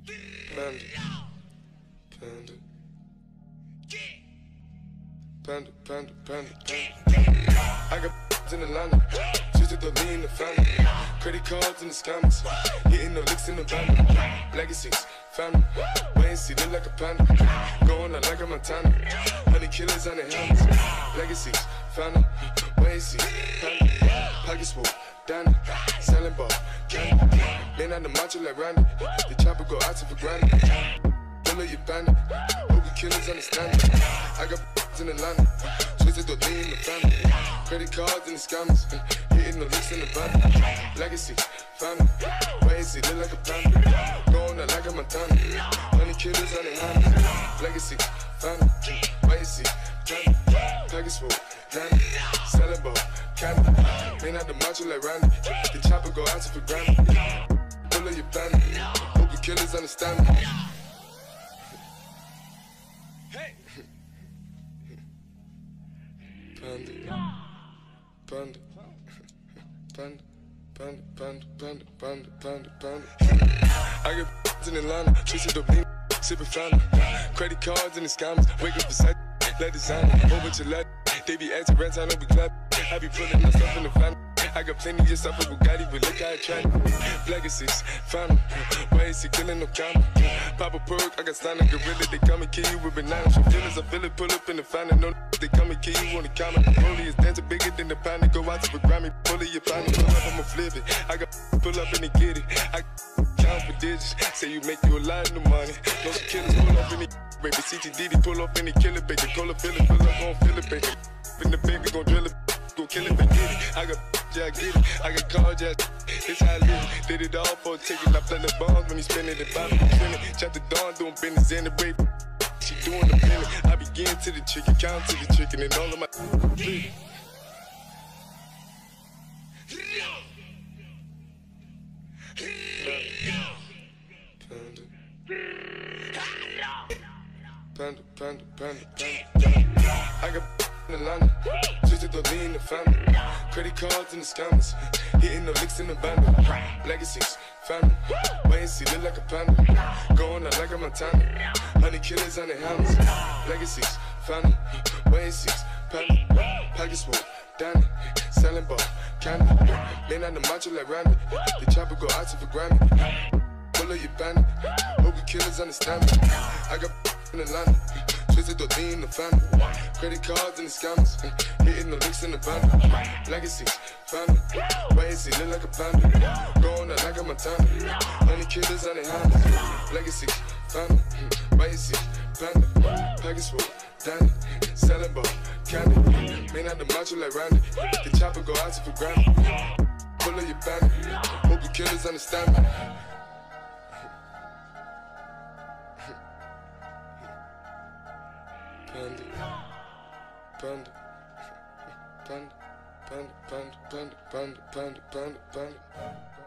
Panda, panda, panda, panda, panda, panda. I got in Atlanta, just to lean in the family. Credit cards in the scammers, hitting no licks in the van. Legacies, family, wait and see, look like a panda. Going out like a Montana, honey killers on their hands. Legacies, family, wait and see, panda. Pockets full, Danny, selling ball, candy. Man on the macho like Randy, the chopper go out to for granted. Pull up your bandit, Hogan killers understand it. I got in Atlanta, twisted the lean in the family. Credit cards and the scammers, hitting the licks in the van. Legacy, family, wait and see, look like a panda. Going out like a Montana, honey killers on their hands. Legacy, family, wait and see, panda. Package full, Danny, selling ball, candy. Man out the macho like Randy, the chopper go out to for granted. Pull up your bandit, hope your killers understand me. Hey! Panda, panda, panda, panda, panda, panda, panda, panda, panda. I got in Atlanta, twisted up lean, sipping fountain. Credit cards and the scammers, wake up beside, let designer, over to let. They be acting rats, I know we clap. I be pulling my stuff in the family. I got plenty of stuff with Bugatti, but look how I try. Legacies, family, why is he killing no comma? Pop a perk, I got standing gorilla, they come and kill you with bananas. From feelings, I feel it, pull up in the family. No, they come and kill you on the comment. Rollie is dancing bigger than the pound, go out to the Grammy. Pull it, your pound, pull up, I'ma flip it. I got pull up and they get it. I count for digits, say you make you a lot of money. No killers pull up in the baby. CTD pull up in the killer, baby. Cola fill it, pull up, gon' fill it, baby. In the baby, gon' drill it, gon' kill it, baby. Get it. I got yeah, I get it. I got cards, yeah, it's how I live. Did it all for a ticket. I play the bombs when he spinning the Bible, spinning. Chop the dawn, doing business in the baby. She doing the penny. I begin to the chicken, count to the chicken, and all of my. Panda, panda, panda, panda. I got in Atlanta, twisted the lean in the family. Credit cards and the scammers, hitting the licks in the van. Legacies, family, wait and see, look like a panda. Going out like a Montana, honey killers on their hands. Legacies, family, wait and see, panda. Package full, Danny, selling ball, candy. Man on the macho like Randy, the chopper go out to for granted. Pull up your bandit, hope your killers understand me. I got in Atlanta, twisted the lean in the family. Credit cards and the scammers, hitting the licks in the van. Legacies, family, wait and see, look like a panda. Going out like a Montana, honey killers on their hands. Legacies, family, wait and see, panda. Package full, Danny, selling ball, candy. Man out the macho like Randy, the chopper go out to for granted. Pull up your bandit, hope your killers understand me. Panda, panda, panda, panda, panda, panda, panda, panda, panda, panda.